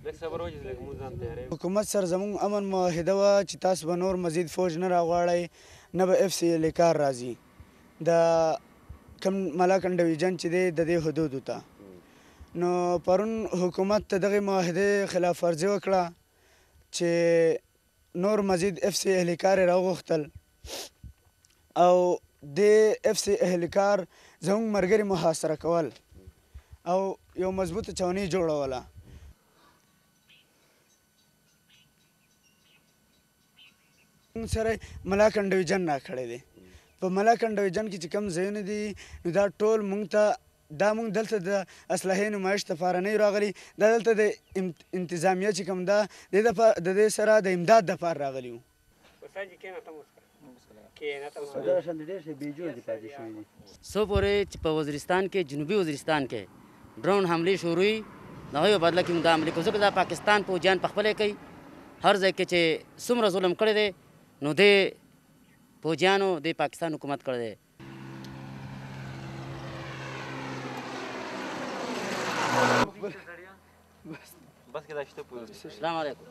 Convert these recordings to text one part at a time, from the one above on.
حکومت سره زموږ امن معاهده وه چې تاسو به نور مزید فوج نه راغواړئ نه به اف سی ال کار راځي د کوم ملاکنډ ډویژن چې دی د دې حدودو ته نو پرون حکومت ته دغې معاهدې خلاف ورزي وکړه چې نور مزید اف سی اهلکار یې راوغوښتل او د اف سی اهلکار زموږ ملګري محاصره کول او یو مضبوطه چونۍ جوړوله. موږ سره ملاکنډ ډویژن راکړی دی. په ملاکنډ ډویژن کې چې کوم ځایونه دي نو دا ټول موږ ته دا موږ دلته د اسلحې نمایش دپاره نه یو راغلي، دا دلته د انتظامیه چې کوم ده د دې سره د امداد دپاره راغلي وو. څو پورې چې په وزیرستان کې جنوبي وزیرستان کې ډرون حملې شروع وي د هغوی په بدله کې موږ دا عملي کوو ځکه دا پاکستان پوځیان پخپله کوي. هر ځای کې چې څومره ظلم کړی دی نو دې پوځیانو د پاکستان حکومت کړی دی. السلام علیکم.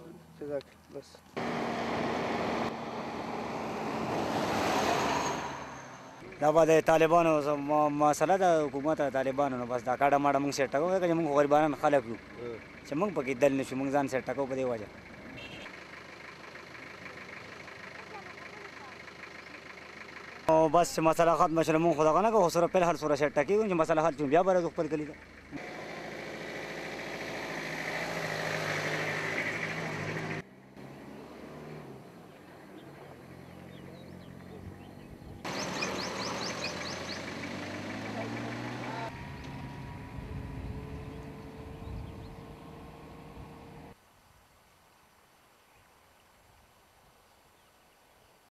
دا به د طالبانو مسله ده، حکومت طالبانو نو بس دا کاډه ماډه موږ سیټ کوو ځکه چې موږ غریبان خلک یو چې موږ پکې دل نه شو، موږ ځان سیټ کوو په دې وجه. او بس چې مسله ختمه شوله موږ خو دغه نه کوو، خو صرف فلحال سوره سیټ کېږو چې مسله حل شو بیا به راځو خپل کلي ته.